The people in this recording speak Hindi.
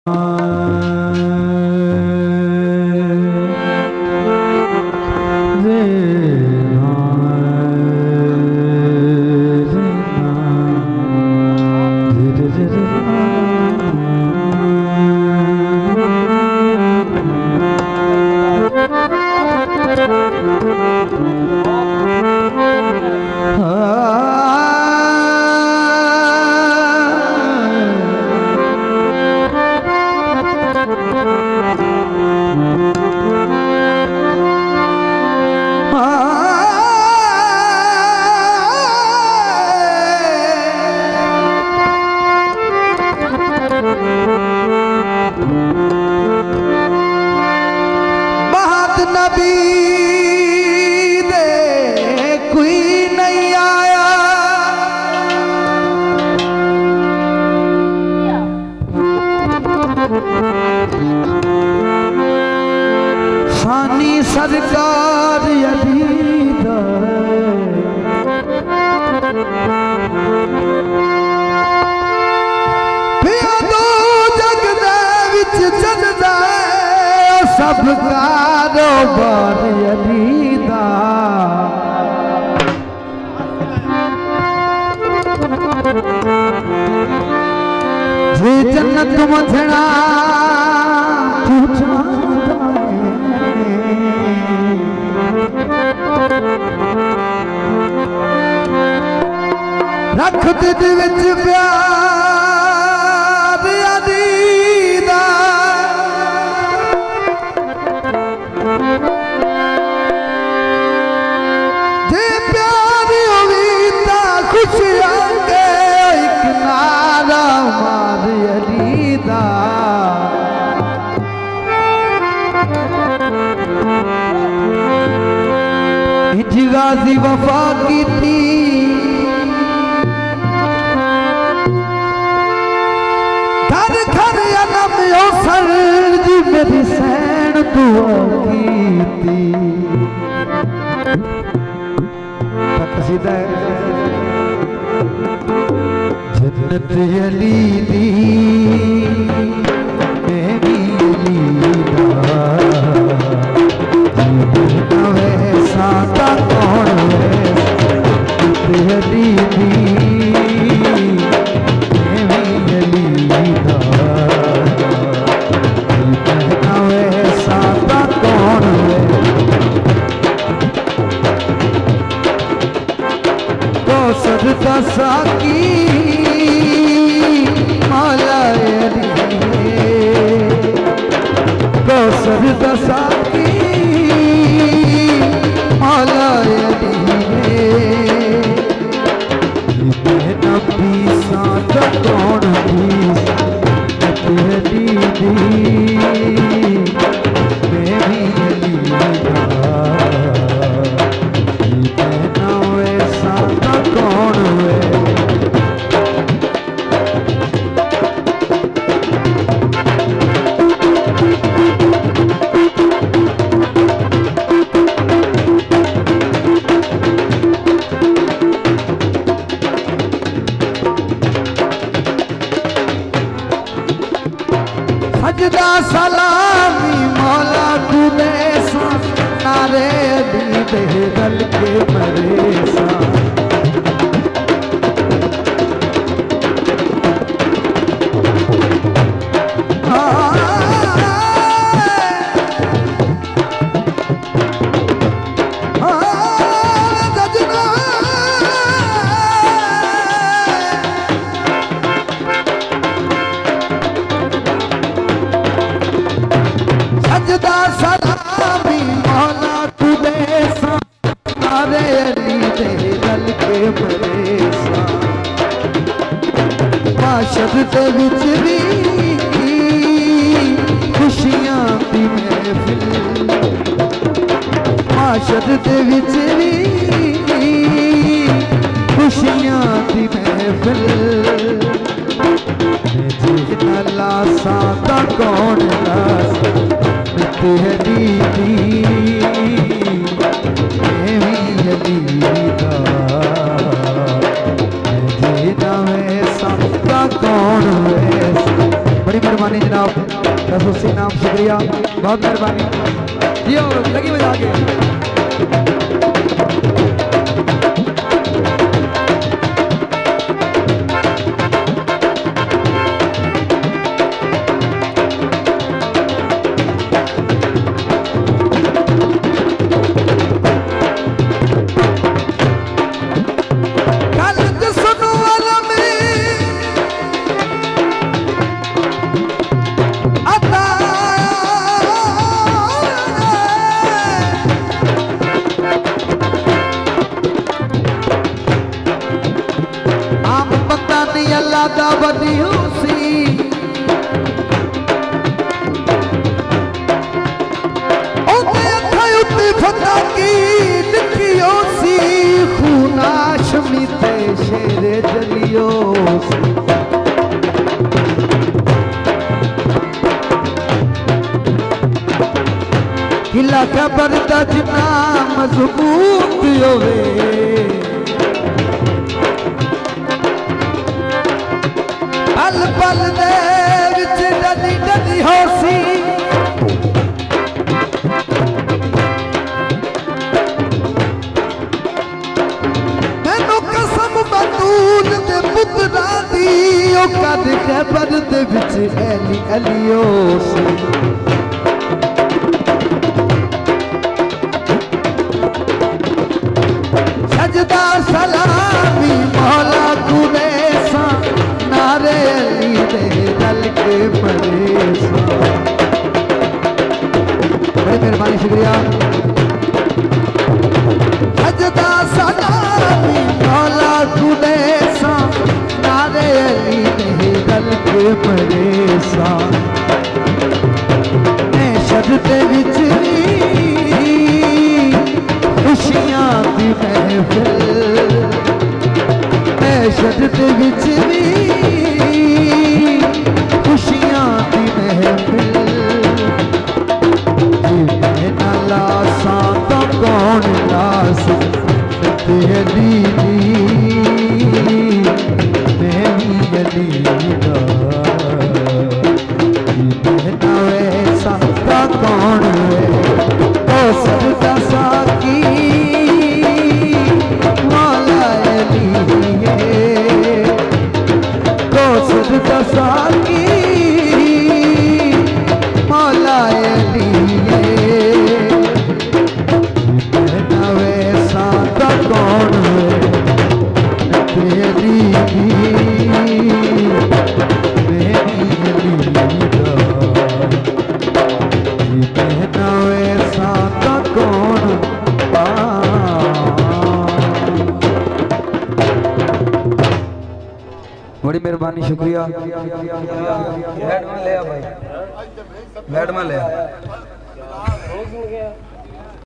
सरकार यदीदा पिया दो जग दे विच चलदा सब कारोबार यदीदा जे जन्नत मथना तू रख दिल विच प्यार अदीदा जे प्यार होवी तां खुश आके एक नारा मार अदीदा गाजी वफा की थी घर घर अनम सर जी मेरी सैन दुआ की थी कसीदा जन्नत अली दी मेरी साता कौन है दीदी साता कौन है तो सजदा साकी माला तो सजदा साकी सजदा सलामी मौला तुने नारे अली दे दल के मरे सा शब्द विच भी खुशियां दी महफिल शब्द विच भी खुशियां दी महफिल ला साता कौन लास है दीदी कौन बड़ी मेहरबानी जनाब, रसूसी नाम शुक्रिया, बहुत मेहरबानी जियो, लगी बजा के। बनी हुसी ओते अखा उते फता की लिखियो सी खूना शमीते शेरे जलियो किला खबर दा जिना मजबूत होवे पल पल दे विच डली डली होसी मैनू कसम बतूल दे पुत्रा दी ओ कद खैबर दे विच ऐली अलियोसी सजदा सलामी मौला कुरैसा नारे अली दे दल के परेसा। बड़ी मेहरबानी शुक्रिया। सजदा सलामी मौला कुरैसा नारे अली दे दल के परेसा। मैं शब्द विच खुशियां दी महफिल शद विच भी खुशियां दी महफिल ना लासा तो कौन लास तेरी मैं अली ना वैसा तो कौन है तो सदा साकी साकी मौला अली ना वैसा तो कौन है तेरी ना वैसा तो कौन बड़ी मेहरबानी शुक्रिया। बैठ में ले आ भाई, बैठ में ले आ।